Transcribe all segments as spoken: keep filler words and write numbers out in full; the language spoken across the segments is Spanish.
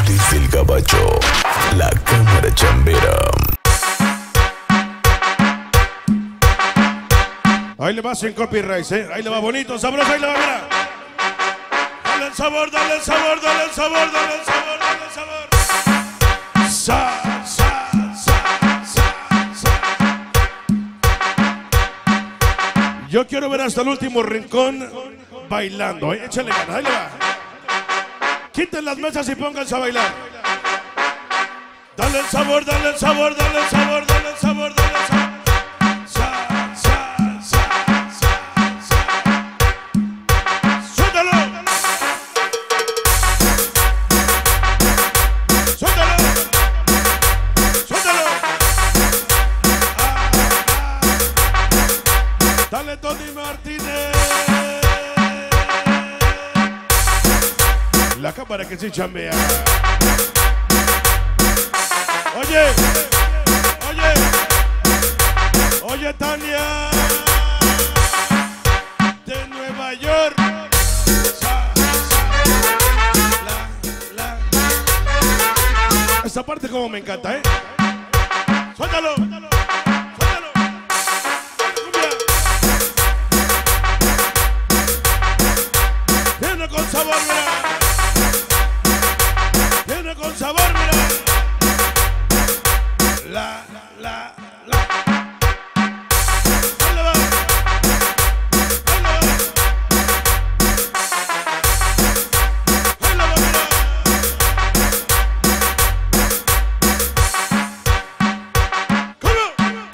Desde el gabacho, la cámara chambera. Ahí le va sin copyright, ¿eh? Ahí le va bonito, sabroso, ahí le va, mira. Dale el sabor, dale el sabor, dale el sabor, dale el sabor, dale el sabor. Sa, sa, sa, sa, sa. Yo quiero ver hasta el último rincón bailando, ¿eh? Échale ganas, ahí le va. Quiten las mesas y pónganse a bailar. Dale el sabor, dale el sabor, dale el sabor, dale el sabor, dale el sabor. Tony Martínez. La cámara que se chambea. Oye, oye, oye Tania de Nueva York. La, la. Esta parte como me encanta, ¿eh? Suéltalo. Con sabor, mira. Viene con sabor, mira. La, la, la. Ahí le va. Ahí le va. Ahí le va, mira. ¿Cómo?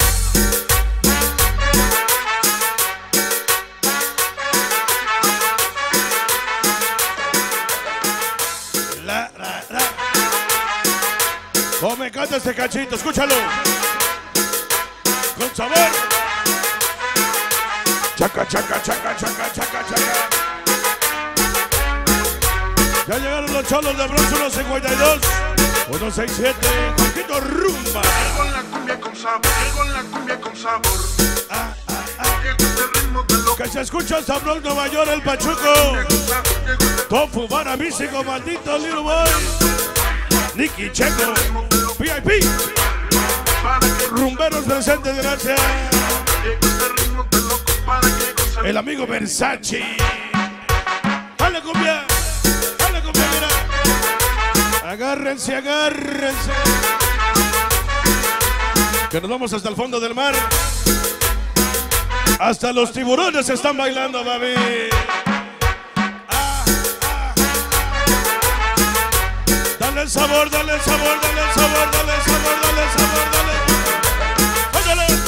Oh, me encanta este cachito, escúchalo. Con sabor. Chaca, chaca, chaca, chaca, chaca, chaca. Ya llegaron los cholos de Bronx, uno cincuenta y dos, uno sesenta y siete, poquito rumba. Con la cumbia con sabor, con la cumbia con sabor. Ah, ah, ah. Que se escucha hasta Bronx, Nueva York, el Pachuco. Tofu, Vara, Místico, maldito Little Boy. Nicky Checo, V I P, rumberos presentes, gracias. El amigo Versace. Dale cumbia, dale cumbia, mira. Agárrense, agárrense. Que nos vamos hasta el fondo del mar. Hasta los tiburones están bailando, baby. Dale el sabor, dale el sabor, dale el sabor, dale el sabor, dale el sabor, dale. ¡Óyale!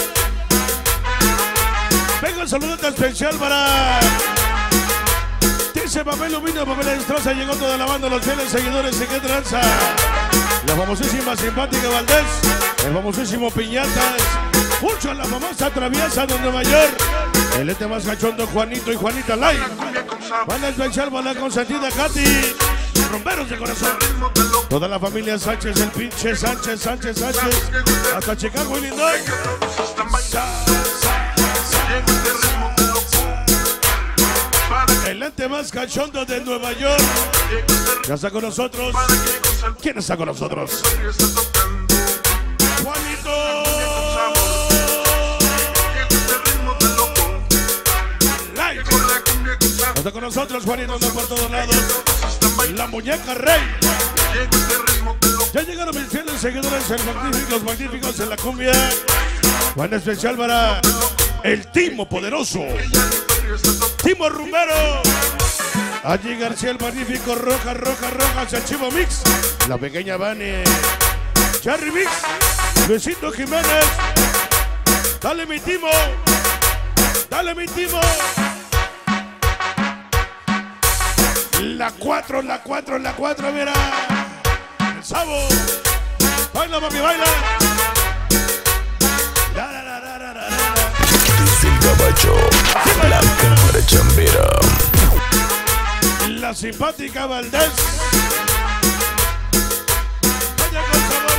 Venga un saludo especial para... Dice Papel Lumino, Papel Destroza, llegó toda la banda, los fieles seguidores y qué tranza. La famosísima Simpática Valdés, el famosísimo Piñatas, mucho a la famosa Traviesa de Nueva York, el ente más cachondo Juanito y Juanita Live. Banda especial para la consentida Katy. Rumberos de corazón. Toda la familia Sánchez, el pinche Sánchez, Sánchez, Sánchez. Hasta Chicago, Illinois. Sa, sa, sa, sa. El ente más cachondo de Nueva York. Ya está con nosotros. ¿Quién está con nosotros? Juanito. Live. Está con nosotros, Juanito, anda por todos lados. La muñeca rey. Ya llegaron mis fieles seguidores, el magnífico, los magníficos en la cumbia. Juan especial para el Timo Poderoso, Timo Rumbero. Allí García el magnífico, Roja, Roja, Roja, el Chivo Mix, la pequeña Vane, Cherry Mix, Luisito Jiménez. Dale mi Timo, dale mi Timo. La cuatro, la cuatro, la cuatro, mira. El Sabo. Baila, papi, baila. La, la, la, la, la, la, la. Desde el gabacho, la cámara chambera. La Simpática Valdés. Vaya con sabor,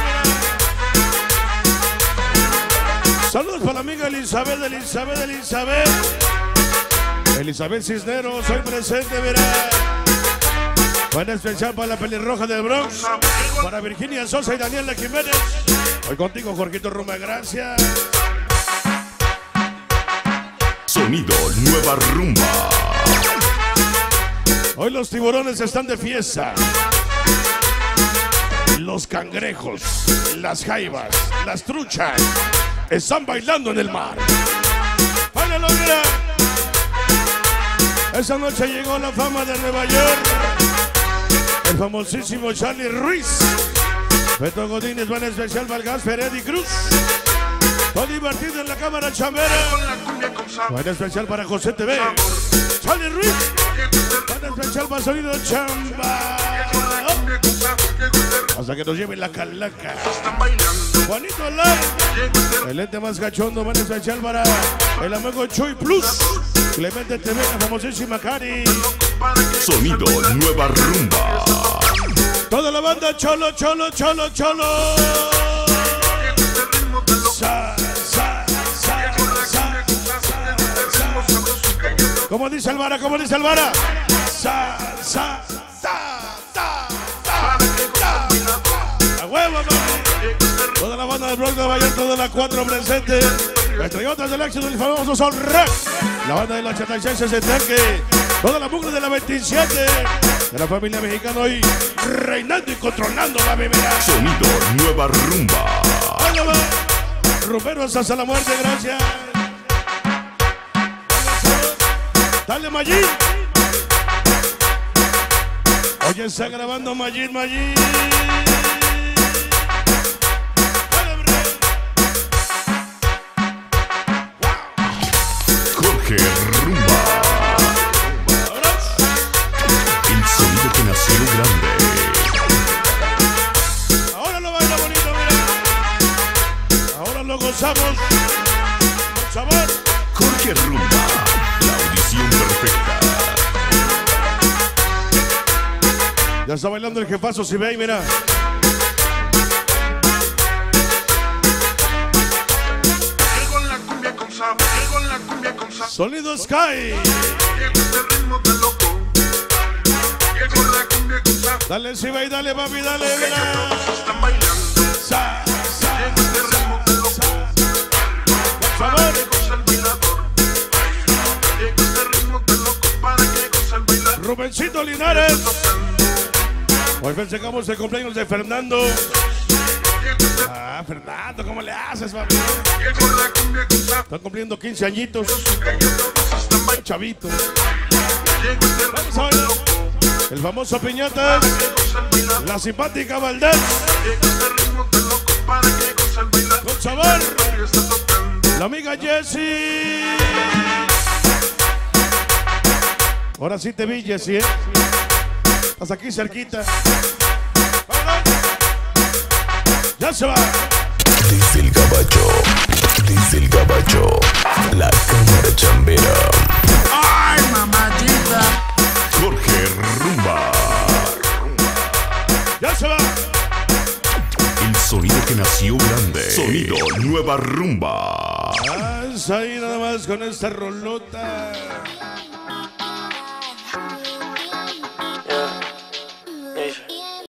mira. Saludos para la amiga Elizabeth, Elizabeth, Elizabeth. Elizabeth Cisneros, soy presente, mira. Buen especial para la pelirroja del Bronx, para Virginia Sosa y Daniela Jiménez. Hoy contigo, Jorgito Rumba, gracias. Sonido Nueva Rumba. Hoy los tiburones están de fiesta. Los cangrejos, las jaivas, las truchas están bailando en el mar. ¡Báilalo, mira! Esa noche llegó la fama de Nueva York. El famosísimo Charlie Ruiz. Beto Godínez, buen especial para el Gasper Eddie Cruz. Todo divertido en la cámara chambera. Buen especial para José T V. Charlie Ruiz. Buen especial para Sonido Chamba. Hasta que nos lleven la calaca. Juanito Live. El ente más cachondo, buen especial para el amigo Chuy Plus. Clemente T V, la famosísima Cari. Sonido Nueva Rumba. Toda la banda cholo, cholo, cholo, cholo. Sa, sa, sa, sa, sa. Como dice el Vara, como dice el Vara. Sa, sa, sa, sa, sa, sa. A huevo, mami. Toda la banda del Bronx de Nueva York, toda la cuatro presente. Estrellotas del éxito del famoso Sol Rap. La banda del ochenta y seis sesenta, toda la mugre de la veintisiete. De la familia mexicana hoy reinando y controlando la bebida. Sonido Nueva Rumba. Rumberos hasta la muerte, gracias. Dale, Mayín. Hoy está grabando Mayín, Mayín. Jorge Rumba. El sonido que nació grande. Ahora lo baila bonito, mira. Ahora lo gozamos. Con sabor. Jorge Rumba. La audición perfecta. Ya está bailando el jefazo, si ve ahí, mira. Llego en la cumbia con sabor, llego en la cumbia con sabor. Sonido Sky. Llego este ritmo de loco. Llego en la cumbia con sabor. Dale, si ve y dale, papi, dale, mira. Están bailando. Sa, sa, Llego este ritmo de loco. sabor. Para que goce el bailador. Llego este ritmo de loco para que goce el bailador. Rubencito Linares. Hoy festejamos el cumpleaños de Fernando. Ah, Fernando, ¿cómo le haces, papi? Llego en la cumbia con sabor. Están cumpliendo quince añitos. Están bailando. Chavito. Llego este Vamos ritmo a de bailar. loco. El famoso Piñatas. Que goce el bailador. La simpática Valdés. Llego este ritmo de loco para que goce el bailador. Con sabor. El barrio está tocando. La amiga Jessie. Ahora sí te vi, Jessie, ¿eh? Estás aquí cerquita. Ya se va. Desde el gabacho. Desde el gabacho. La cámara chambera. ¡Ay, mamachita! Jorge Rumba. Ya se va. El sonido que nació grande. Sonido Nueva Rumba. Ah, es ahí nada más con esta rolota.